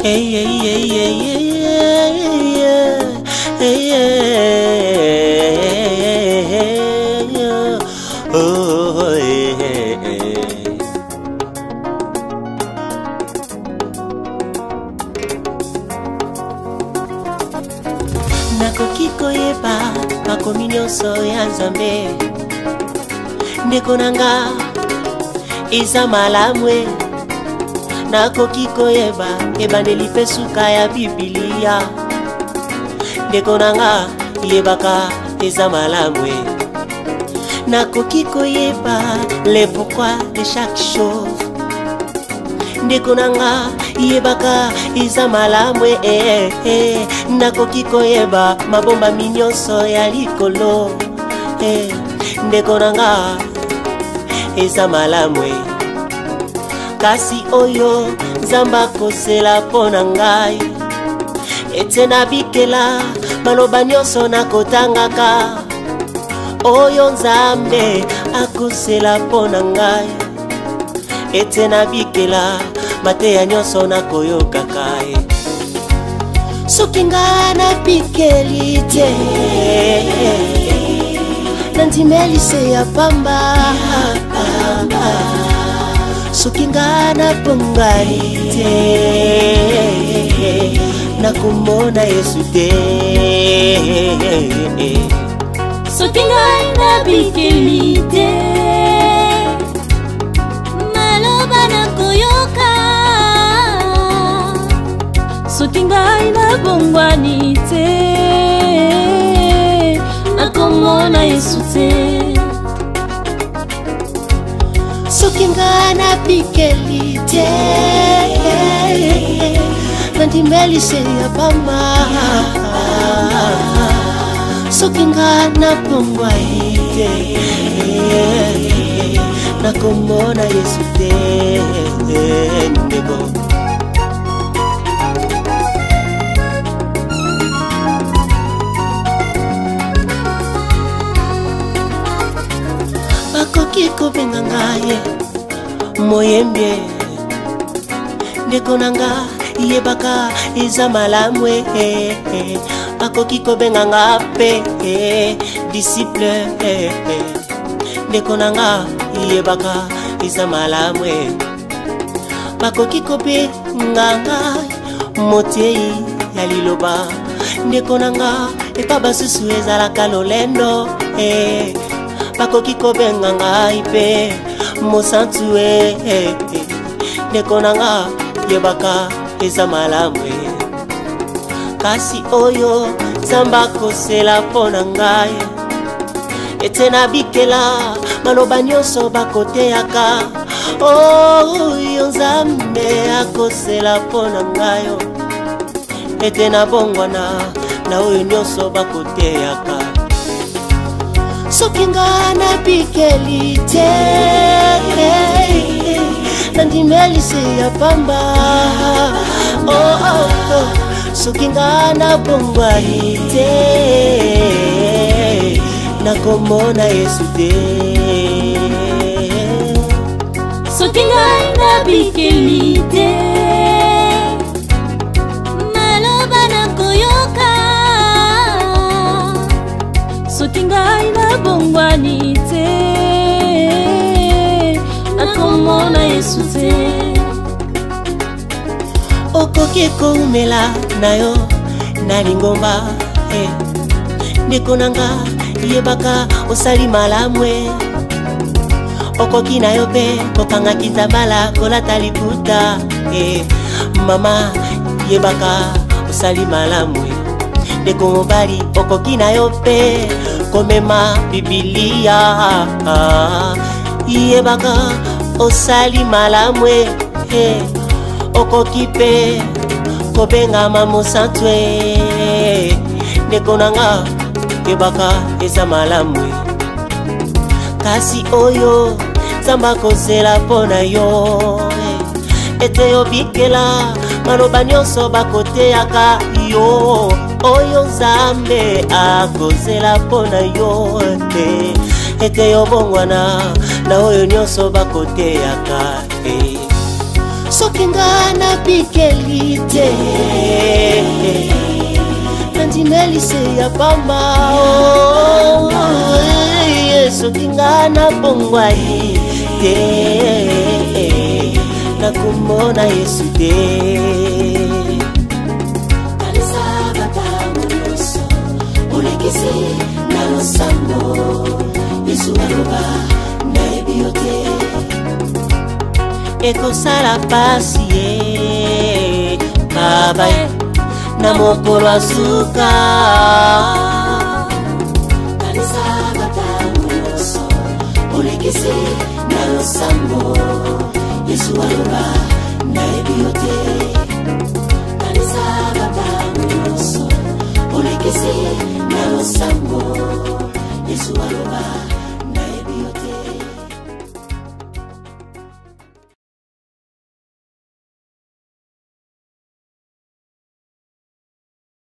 Hey, hey, hey, hey, hey, hey, hey, hey, oh, hey, hey, hey. Nakoki koyeba makomi nyonso ya Nzambe, ndeko nanga eza malamwe. Nakoki koyeba ebandeli mpe suka ya Biblia, ndeko nanga yebaka eza malamwe. Nakoki koyeba le pourquoi de chaque chose, ndeko nanga yebaka eza malamwe. Nakoki koyeba mabomba minyonso ya likolo, ndeko nanga eza malamwe. Kasi oyo Nzambe akosela pona ngai, ete nabikela maloba nyonso nakotangaka. Oyo Nzambe akosela pona ngai, ete nabikela mateya nyonso nakoyokaka. Soki nga nabikeli te, nandimeli se ya pamba. Soki nga napongani te, nakomona Yesu te. Soki ngai nabikeli te, maloba nakoyoka. Soki ngai nabongwani te, nakomona Yesu te. Soki nga nabikeli te, nandimeli se ya pamba. Soki nga napongwani te, nakomona Yesu te. Ndeko bakoki kobenga ngai moyembe, ndeko nanga yebaka eza malamwe. Bakoki kobenga nga pe disciple, ndeko nanga yebaka eza malamwe. Bakoki kobenga ngai motei ya liloba, ndeko nanga epa basusu ezalaka lolendo. Bakoki kobenga ngai pe mosantu, ndeko nanga yebaka eza malamwe. Kasi oyo Nzambe akosela pona ngai, ete nabikela maloba nyonso bakoteyaka. Oyo Nzambe akosela pona ngai, ete nabongwana na oyo nyonso bakoteyaka. Soki nga nabikeli te, nandimeli se ya pamba. Soki nga nabongwani te, nakomona Yesu te. Soki ngai nabikeli te, maloba nakoyoka. Soki ngai nabongwani te, nakomona Yesu te. Okoki koumela na yo na lingomba, ndeko nanga yebaka osali malamwe. Okoki na yo pe kokanga kitambala kolata liputa, mama yebaka osali malamwe. Ndeko mobali okoki na yo pe komema Biblia, yebaka osali malamwe. Okoki pe kobenga mamosantu, ndeko nanga yebaka eza malamwe. Kasi oyo Nzambe akosela pona yo, ete yobikela maloba nyonso bakoteyaka yo. Oyo Nzambe akosela pona yo, ete yobongwana na oyo nyonso bakoteyaka. soki nga nabikeli te nandimeli se ya pamba soki nga nabongwani te nakomona Yesu te. Ekosala pasi ye baba na mokolo asuka kanisa batango nyonso olekisi na losambo Yesu aloba nayebi yo te kanisa batango nyonso olekisi na losambo Yesu aloba